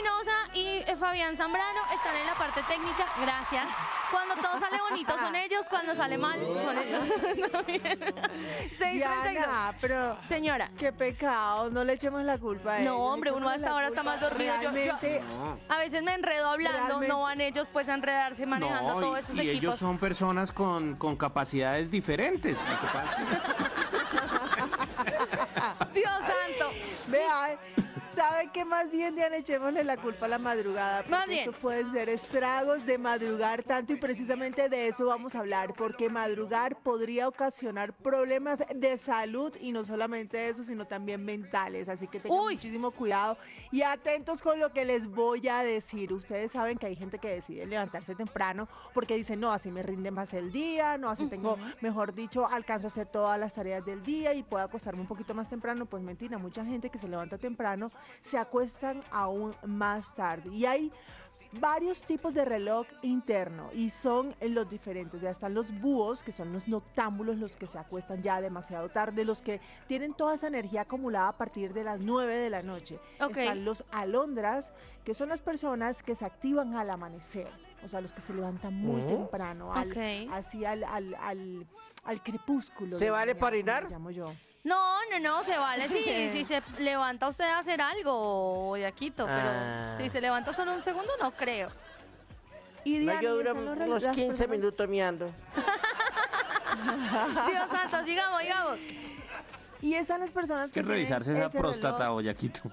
Espinosa y Fabián Zambrano están en la parte técnica, gracias. Cuando todo sale bonito son ellos, cuando sale mal son ellos. 6:32. Diana, pero Señora. qué pecado, no le echemos la culpa a ellos. No, hombre, uno hasta ahora está más dormido. Realmente, A veces me enredo hablando, Realmente. no van ellos pues a enredarse manejando todos esos y equipos. ellos son personas con capacidades diferentes. Lo que pasa es Dios santo. vea, ¿sabe qué? Más bien, Diana, echémosle la culpa a la madrugada. Más Porque bien. esto pueden ser estragos de madrugar tanto y precisamente de eso vamos a hablar, porque madrugar podría ocasionar problemas de salud y no solamente eso, sino también mentales. Así que tengan Uy. muchísimo cuidado y atentos con lo que les voy a decir. Ustedes saben que hay gente que decide levantarse temprano porque dicen, no, así me rinde más el día, no, así tengo, mejor dicho, alcanzo a hacer todas las tareas del día y puedo acostarme un poquito más temprano. Pues mentira, mucha gente que se levanta temprano se acuestan aún más tarde. Y hay varios tipos de reloj interno y son los diferentes. Ya están los búhos, que son los noctámbulos, los que se acuestan ya demasiado tarde, los que tienen toda esa energía acumulada a partir de las 9 de la noche. Ok. Están los alondras, que son las personas que se activan al amanecer. O sea, los que se levantan muy temprano, Ok. así al crepúsculo. ¿Se vale como para orinar? llamo yo. No, se vale si se levanta usted a hacer algo, Boyaquito, pero Ah. si se levanta solo un segundo, no creo. Y No, Diana, yo ¿y duro están unos las 15 personas- minutos miando. Dios santo, sigamos. Y esas las personas Hay que que revisarse tienen esa ese próstata, reloj Boyaquito.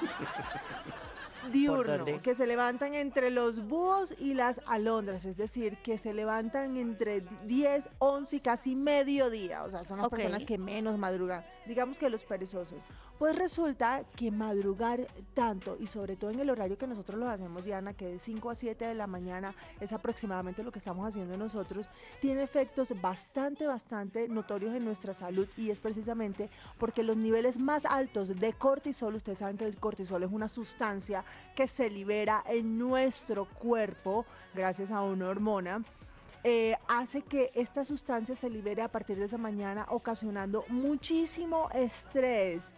diurno, dónde? que se levantan entre los búhos y las alondras, es decir, que se levantan entre 10, 11 y casi mediodía, o sea, son las Ok. personas que menos madrugan, digamos que los perezosos. Pues resulta que madrugar tanto y sobre todo en el horario que nosotros lo hacemos, Diana, que de 5 a 7 de la mañana es aproximadamente lo que estamos haciendo nosotros, tiene efectos bastante notorios en nuestra salud y es precisamente porque los niveles más altos de cortisol, ustedes saben que el cortisol es una sustancia que se libera en nuestro cuerpo gracias a una hormona, hace que esta sustancia se libere a partir de esa mañana, ocasionando muchísimo estrés.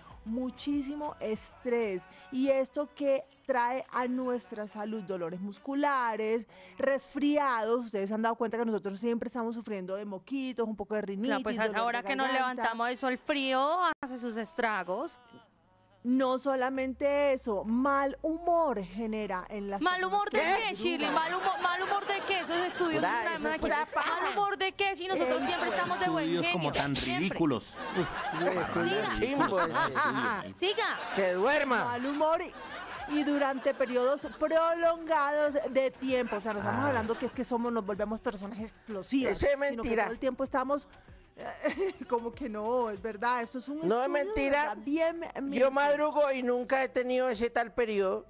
Y esto que trae a nuestra salud dolores musculares, resfriados. Ustedes se han dado cuenta que nosotros siempre estamos sufriendo de moquitos, un poco de rinitis. No, pues a esa dolor hora de que nos garganta. levantamos eso, el frío hace sus estragos. No solamente eso, mal humor genera en las ¿Mal humor de personas que qué, Shirley? madrugan. ¿Mal humor de qué? Esos estudios Pura, que traemos eso es aquí. pura paja. ¿Mal humor de qué? Si nosotros siempre estamos de buen Estudios genio. como tan siempre. ridículos. Siga. Chimbo ese. Siga. Que duerma. Mal humor y durante periodos prolongados de tiempo. O sea, no estamos hablando que es que nos volvemos personas explosivas. Eso es sino que mentira. todo el tiempo estamos como que no, es verdad. Esto es un No es estudio de mentira. verdad, bien, Yo madrugo y nunca he tenido ese tal periodo.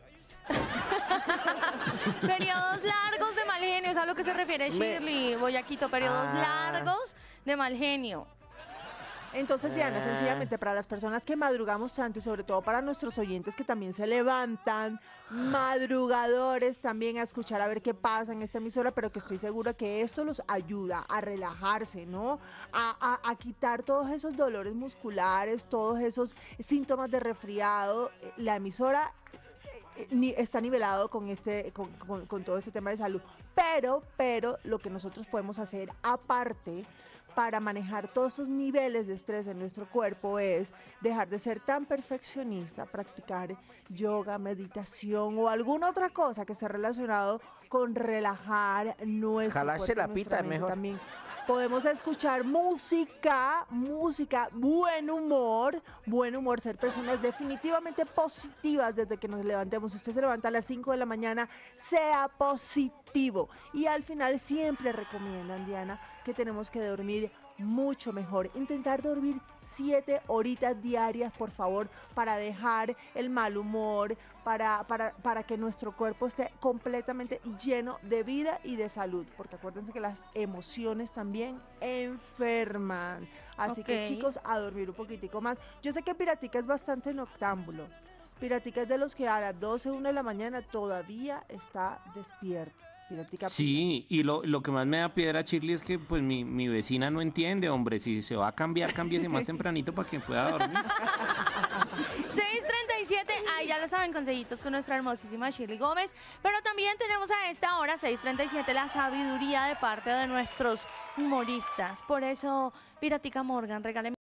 Periodos largos de mal genio, es a lo que se refiere Shirley, Boyaquito, periodos Ah. largos de mal genio. Entonces, Diana, sencillamente para las personas que madrugamos tanto y sobre todo para nuestros oyentes que también se levantan, madrugadores también a escuchar a ver qué pasa en esta emisora, pero que estoy segura que esto los ayuda a relajarse, ¿no? A quitar todos esos dolores musculares, todos esos síntomas de resfriado. La emisora está nivelado con todo este tema de salud. Pero lo que nosotros podemos hacer aparte para manejar todos esos niveles de estrés en nuestro cuerpo es dejar de ser tan perfeccionista, practicar yoga, meditación o alguna otra cosa que esté relacionado con relajar nuestro Jalarse cuerpo, la nuestra pita es mente mejor. también. Podemos escuchar música, buen humor, ser personas definitivamente positivas desde que nos levantemos. Si usted se levanta a las 5 de la mañana, sea positivo. Y al final siempre recomiendan, Diana, que tenemos que dormir mucho mejor. Intentar dormir 7 horitas diarias, por favor, para dejar el mal humor, para que nuestro cuerpo esté completamente lleno de vida y de salud. Porque acuérdense que las emociones también enferman. Así que, Ok. chicos, a dormir un poquitico más. Yo sé que Piratica es bastante noctámbulo. Piratica es de los que a las 12, 1 de la mañana todavía está despierto. Piratica. Sí, y lo que más me da piedra, Shirley, es que pues mi vecina no entiende, hombre. Si se va a cambiar, cámbiese más tempranito para que pueda dormir. 6:37, ahí ya lo saben, consejitos con nuestra hermosísima Shirley Gómez. Pero también tenemos a esta hora, 6:37, la sabiduría de parte de nuestros humoristas. Por eso, Piratica Morgan, regáleme